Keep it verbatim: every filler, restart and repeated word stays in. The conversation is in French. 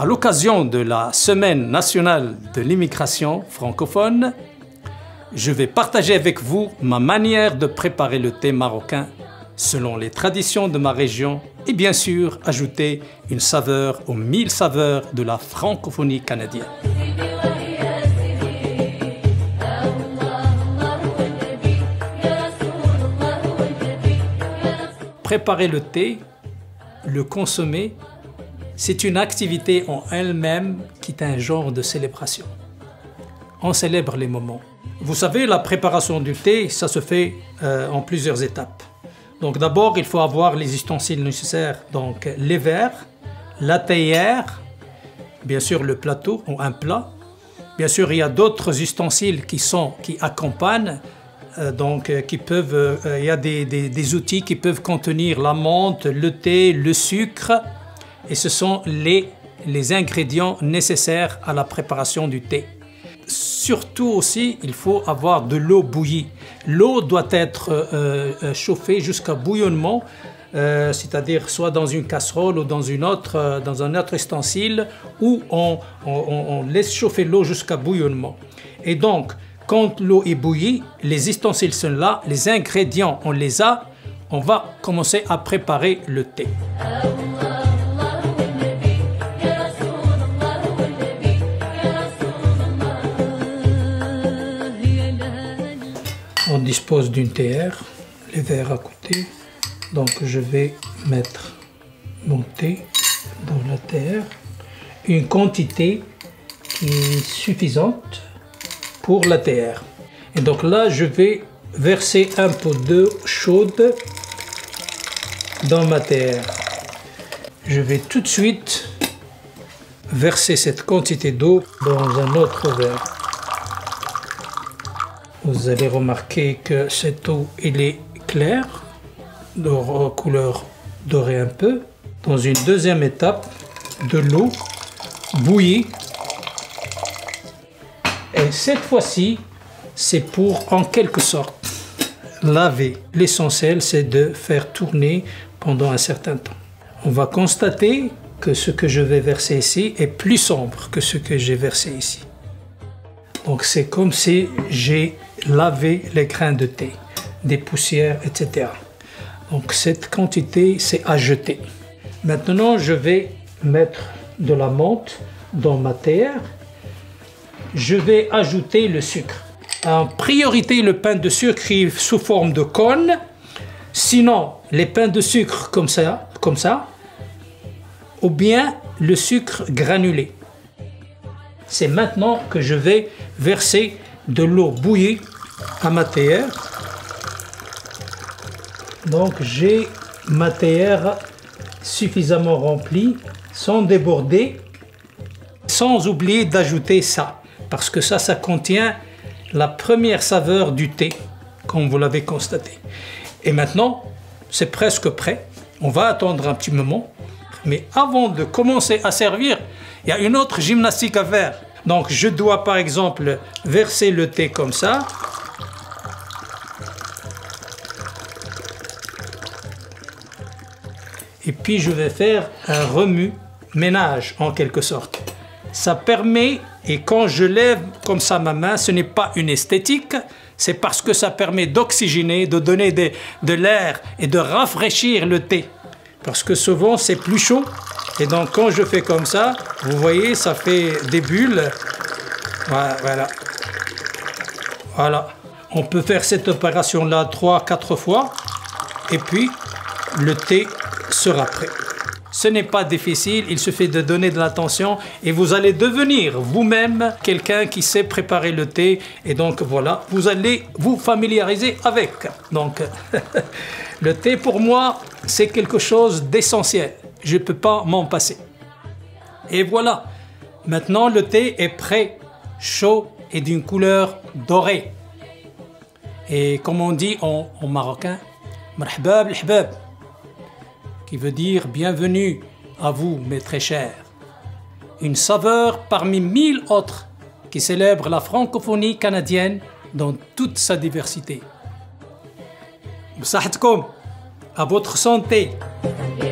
À l'occasion de la Semaine nationale de l'immigration francophone, je vais partager avec vous ma manière de préparer le thé marocain selon les traditions de ma région et bien sûr ajouter une saveur aux mille saveurs de la francophonie canadienne. Préparer le thé, le consommer, c'est une activité en elle-même qui est un genre de célébration. On célèbre les moments. Vous savez, la préparation du thé, ça se fait euh, en plusieurs étapes. Donc d'abord, il faut avoir les ustensiles nécessaires, donc les verres, la théière, bien sûr le plateau ou un plat. Bien sûr, il y a d'autres ustensiles qui sont qui accompagnent. Euh, donc, euh, qui peuvent, euh, il y a des, des, des outils qui peuvent contenir la menthe, le thé, le sucre, et ce sont les, les ingrédients nécessaires à la préparation du thé. Surtout aussi, il faut avoir de l'eau bouillie. L'eau doit être euh, euh, chauffée jusqu'à bouillonnement, euh, c'est-à-dire soit dans une casserole ou dans, une autre, euh, dans un autre ustensile, où on, on, on laisse chauffer l'eau jusqu'à bouillonnement. Et donc, quand l'eau est bouillie, les ustensiles sont là, les ingrédients, on les a, on va commencer à préparer le thé. On dispose d'une théière, les verres à côté, donc je vais mettre mon thé dans la théière, une quantité qui est suffisante pour la théière. Et donc là, je vais verser un peu d'eau chaude dans ma théière. Je vais tout de suite verser cette quantité d'eau dans un autre verre. Vous allez remarquer que cette eau, elle est claire, de couleur dorée un peu. Dans une deuxième étape, de l'eau bouillie. Et cette fois-ci, c'est pour, en quelque sorte, laver. L'essentiel, c'est de faire tourner pendant un certain temps. On va constater que ce que je vais verser ici est plus sombre que ce que j'ai versé ici. Donc c'est comme si j'ai lavé les grains de thé, des poussières, et cetera. Donc cette quantité, c'est à jeter. Maintenant, je vais mettre de la menthe dans ma théière. Je vais ajouter le sucre. En priorité, le pain de sucre est sous forme de cône. Sinon, les pains de sucre comme ça, comme ça, ou bien le sucre granulé. C'est maintenant que je vais verser de l'eau bouillie à ma théière. Donc j'ai ma théière suffisamment remplie, sans déborder, sans oublier d'ajouter ça. Parce que ça, ça contient la première saveur du thé, comme vous l'avez constaté. Et maintenant, c'est presque prêt. On va attendre un petit moment. Mais avant de commencer à servir, il y a une autre gymnastique à faire. Donc, je dois par exemple verser le thé comme ça. Et puis, je vais faire un remue-ménage en quelque sorte. Ça permet, et quand je lève comme ça ma main, ce n'est pas une esthétique, c'est parce que ça permet d'oxygéner, de donner de, de l'air et de rafraîchir le thé. Parce que souvent c'est plus chaud, et donc quand je fais comme ça, vous voyez, ça fait des bulles. Voilà, voilà. Voilà. On peut faire cette opération-là trois, quatre fois, et puis le thé sera prêt. Ce n'est pas difficile, il suffit de donner de l'attention et vous allez devenir vous-même quelqu'un qui sait préparer le thé. Et donc voilà, vous allez vous familiariser avec. Donc le thé pour moi, c'est quelque chose d'essentiel. Je ne peux pas m'en passer. Et voilà, maintenant le thé est prêt, chaud et d'une couleur dorée. Et comme on dit en, en marocain, marhaba bil hbab, qui veut dire bienvenue à vous, mes très chers. Une saveur parmi mille autres qui célèbre la francophonie canadienne dans toute sa diversité. Bsahatkoum, à votre santé.